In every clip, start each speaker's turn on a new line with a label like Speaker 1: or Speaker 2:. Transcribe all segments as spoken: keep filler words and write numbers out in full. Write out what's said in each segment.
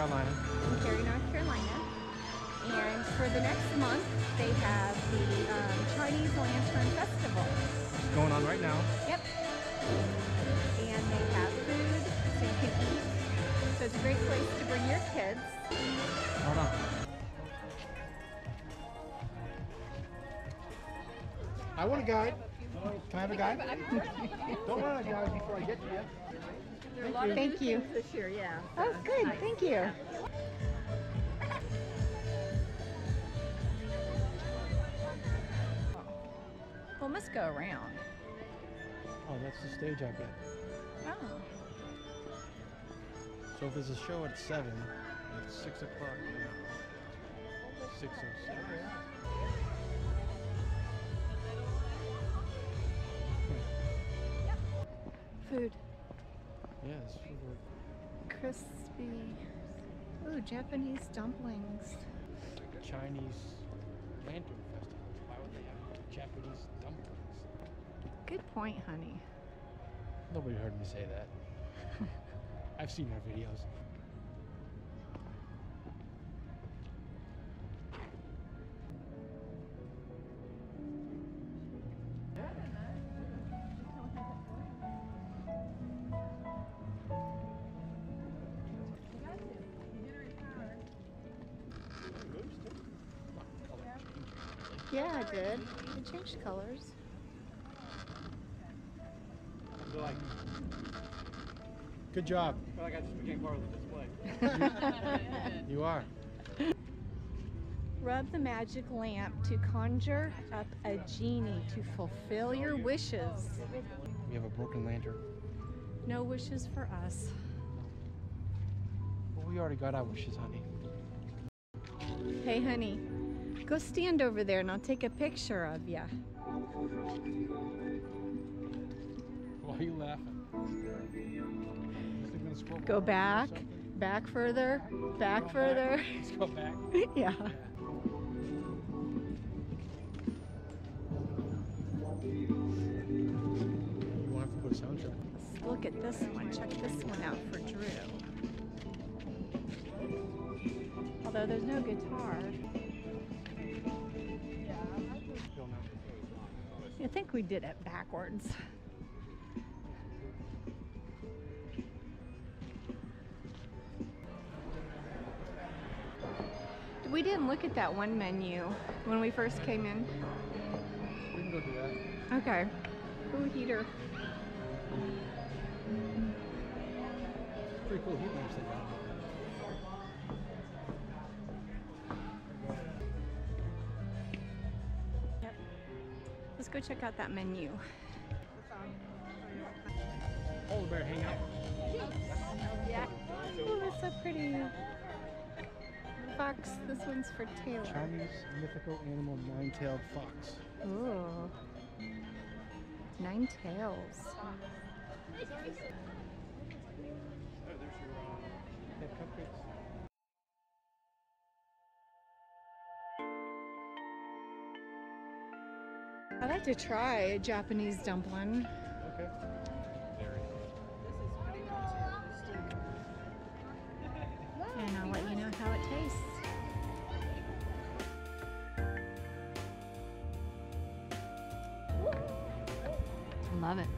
Speaker 1: Carolina.
Speaker 2: In Cary, North Carolina. And for the next month, they have the um, Chinese Lantern Festival.
Speaker 1: It's going on right now.
Speaker 2: Yep. And they have food, so you can eat. So it's a great place to bring your kids.
Speaker 1: Hold on. I want a guide. Can I have a guide? Don't run a guide before I get to you.
Speaker 2: There are a lot of Thank you. This year, yeah. Oh, good. Nice. Thank you. Well, it must go around.
Speaker 1: Oh, that's the stage I bet.
Speaker 2: Oh.
Speaker 1: So if there's a show at seven, it's six o'clock. Six oh six.
Speaker 2: Food.
Speaker 1: Yes, food.
Speaker 2: Crispy. Ooh, Japanese dumplings.
Speaker 1: Chinese Lantern Festival. Why would they have Japanese dumplings?
Speaker 2: Good point, honey.
Speaker 1: Nobody heard me say that. I've seen her videos.
Speaker 2: Yeah, I did. It changed colors.
Speaker 1: Like, good job.
Speaker 3: I feel like I just became part of the display.
Speaker 1: You are.
Speaker 2: Rub the magic lamp to conjure up a genie to fulfill your wishes.
Speaker 1: We have a broken lantern.
Speaker 2: No wishes for us.
Speaker 1: Well, we already got our wishes, honey.
Speaker 2: Hey, honey, go stand over there and I'll take a picture of ya.
Speaker 1: Why are you laughing?
Speaker 2: Go back, back further, back
Speaker 1: go
Speaker 2: further.
Speaker 1: Back. Let's go back.
Speaker 2: Yeah.
Speaker 1: Yeah. You won't have to put a soundtrack.
Speaker 2: Let's look at this one. Check this one out for Drew. Although there's no guitar. I think we did it backwards. We didn't look at that one menu when we first came in.
Speaker 1: We can go do that.
Speaker 2: Okay. Ooh, heater.
Speaker 1: Pretty cool heat lamps they got.
Speaker 2: Yep. Let's go check out that menu.
Speaker 1: Polar bear hangout.
Speaker 2: Yeah. Oh, that's so pretty. Fox. This one's for Taylor.
Speaker 1: Chinese mythical animal nine-tailed fox.
Speaker 2: Ooh. Nine tails.
Speaker 1: They have cupcakes.
Speaker 2: I'd like to try a Japanese dumpling.
Speaker 1: Okay.
Speaker 2: And I'll let you know how it tastes. Love it.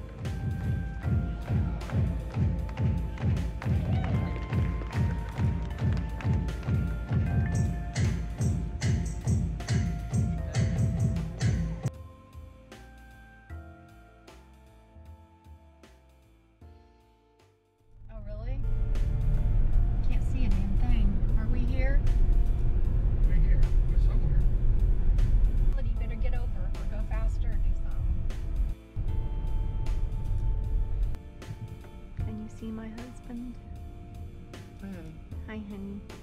Speaker 2: Oh, really? Can't see a damn thing. Are we here?
Speaker 1: We're here. We're somewhere.
Speaker 2: You better get over or go faster or do something. Can you see my husband?
Speaker 1: Hi, honey.
Speaker 2: Hi, honey.